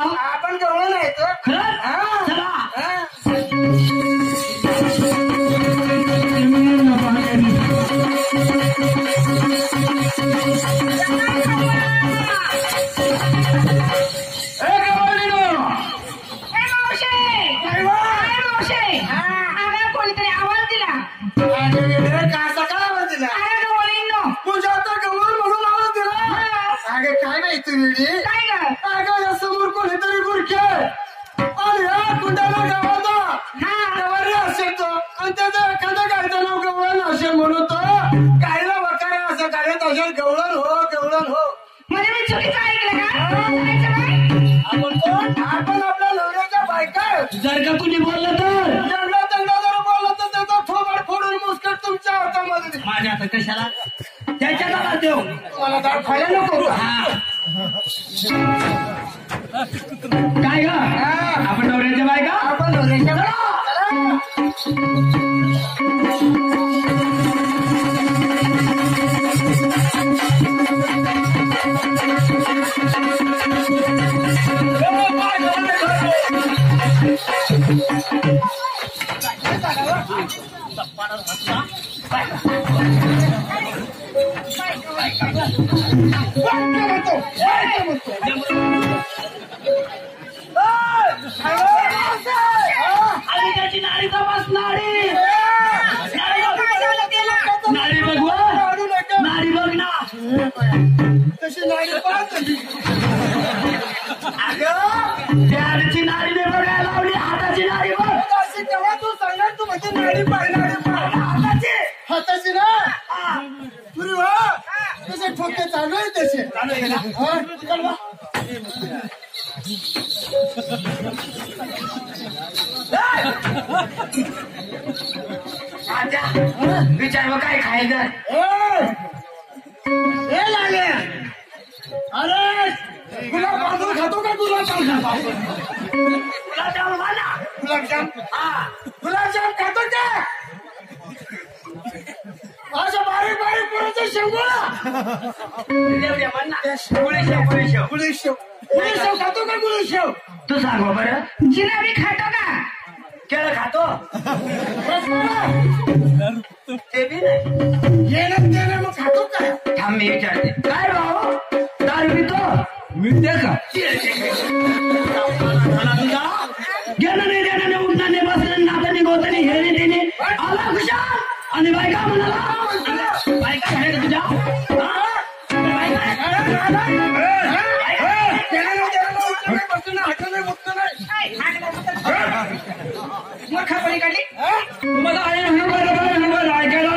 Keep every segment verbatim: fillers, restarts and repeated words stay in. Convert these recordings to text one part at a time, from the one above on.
आपण गवळण नाही तर खरंच चला कोणीतरी आवाज दिला कासा काय आवाज दिला तुझ्या आता गवळण म्हणून आवाज दिला अगे काय नाही तू वेळी काय ग अगं या समोर कोणीतरी गुरखे आणि या कुंडाला गावाचा गवारी असेल तो आणि त्याचं एखाद्या गायचं नाव गवळण असेल म्हणून तो गायला वकारा असं गायत असेल गवळण हो गवळण हो म्हणजे मी चुकीचं ऐकलं का आपण कोण आपण आपल्या नवऱ्याच्या बायका जर का कुणी बोललं तर जंगला जंगला जर बोललं तर त्याचा थोबाड फोडून मुस्कट तुमच्या हातामध्ये माझ्या आता कशाला त्याच्या दादा देव मला दाळ खायला नको काय ग आपण नवऱ्याच्या बायका आपण नवऱ्याच्या आणि त्याची नाडी तपास नाडी नाडी बघ नाडी बघ ना तशी नाडी पाहत त्याची नाडी नाही बघायला लावली हाताची नाडी बघ तेव्हा तू सांगा तू म्हणजे नाडी पाय नाडी पाय हाताची हाताची ना पुरी वा तसे ठोके चालू आहे तसे चालू आहे ना विचार मग काय खायचं हे लागले अरे गुलाब बांधून खातो का गुलाबजाम खातो गुलाबजाम म्हणा गुलाबजाम हा गुलाबजाम खातो का माझ्या बारीक बारीक पुराचं शेंगोळा गुळीशेव गुळीशेव गुळीशेव खातो का गुळीशेव तू सांग बरं जिलेबी खातो का केळं खातो ते बी नाही येणं देणं मग खातो का थांब मी विचारते काय भाऊ दारू पितो मिळते का गेलं नाही देणं नाही उठणं नाही बसलं नातं नाही गोत नाही हे नाही ते नाही आला खुशाल आणि बायका म्हणाला बायका आहे तुझ्या मग खबरी काढली तुम्हाला आहे ऐकायला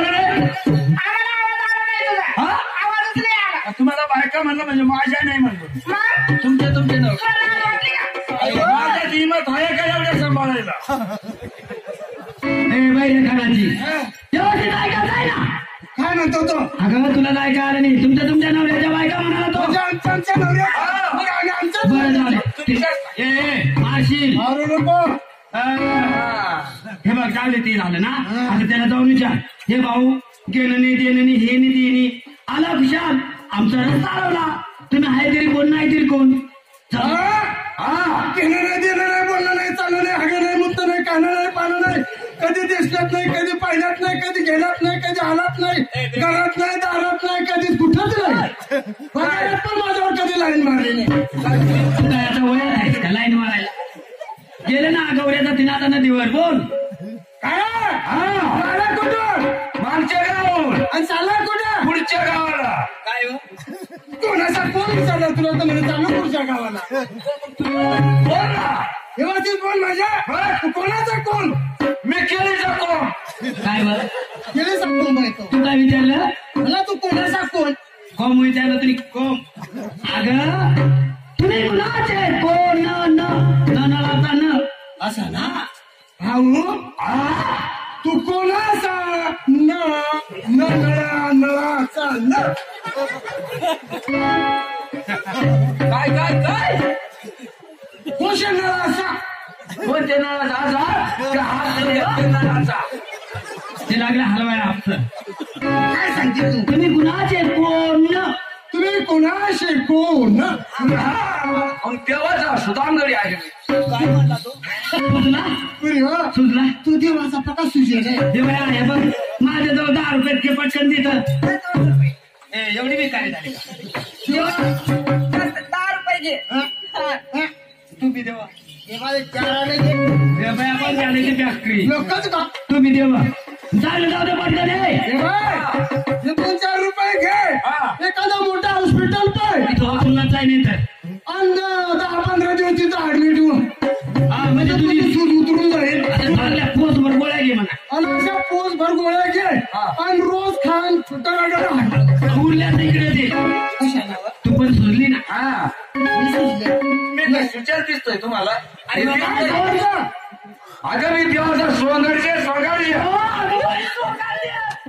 आवाजच नाही आला तुम्हाला बायका म्हणलं म्हणजे माझ्या नाही म्हणलं तुमच्या तुमचे नाव माझ्या हिंमत आहे का एवढ्या सांभाळायला खाण्याची व्यवस्थित ऐकायचं आहे ना काय म्हणतो तो अगं तुला नाही का आलं नाही तुमच्या तुमच्या नवऱ्याच्या बायका म्हणाला तो आमच्या आमच्या नवऱ्या बरं झालं मारशील मारू नको हे बघ चालले ते झालं ना आता त्याला जाऊन विचार हे भाऊ गेलं नाही देणं नाही हे नाही ते नाही आला खुशाल आमचा रस्ता अडवला तुम्ही आहे तरी कोण नाही तरी कोण हा केलं नाही देणं नाही बोलणं नाही चाललं नाही हागं नाही मुद्दा नाही कानं नाही पानं नाही कधी दिसण्यात नाही कधी पाहिल्यात नाही कधी घेण्यात नाही कधी हालात नाही घरात नाही दारात नाही कधी कुठंच नाही बाजारात पण माझ्यावर कधी लाईन मारली नाही आता वय आहे का लाईन मारायला गेले ना गौऱ्याचा तिने आता नदीवर बोल काय हा कुठून मागच्या गावावर आणि चालला कुठं पुढच्या गावाला काय कोणाचा कोण विचारला तुला तर म्हणजे चालू पुढच्या गावाला बोल ना व्यवस्थित बोल माझ्या कोणाचा कोण मी केलीचा कोण काय बरं केलीचा कोण बायको तू काय विचारलं मला तू कोणाचा कोण कोम विचारलं तरी कोम अगं तुम्ही कुणाचे कोण न नळाचा न असा ना भाऊ तू कोणाचा न नळा नळाचा न काय काय काय कोशे नळाचा कोणत्या नळाचा असा हात नळाचा ते लागले हलवाय आपलं काय सांगते तू तुम्ही कुणाचे कोण तुम्ही कोणाशे कोण तेव्हाच सुदामगडी आहे काय म्हणला तो सुजला पुरी हो सुजला तू देवाचा प्रकाश सुजेल आहे. हे बघा हे बघ माझ्याजवळ दहा रुपयात के पटकन देतं ए, एवढी बेकारी झाली का दहा रुपये घे हा? हा? तुम्ही देवा देवा एक चार आणे घे. हे बाई आपण झाले की फॅक्टरी लोकच का तुम्ही देवा चालेल जाऊ दे पटकन हे हे बाय, हे दोन चार रुपये घे. एखादा मोठा हॉस्पिटल पाय इथं हॉस्पिटलला जाय नाही तर आणि दहा पंधरा दिवस तिथं ऍडमिट होऊन हा म्हणजे तुझी सूज उतरून जाईल. चांगल्या पोसभर गोळ्या घे म्हणा आणि अशा पोस भर गोळ्या घे आणि रोज खान फुटाला उरल्या इकडे दे तू पण सुजली ना हा मी काय सुचार दिसतोय तुम्हाला आणि मी काय- अगं मी देवाचा सोंगडचे सोंगाडी हो, अगं बाई, सोंगाडी आहे.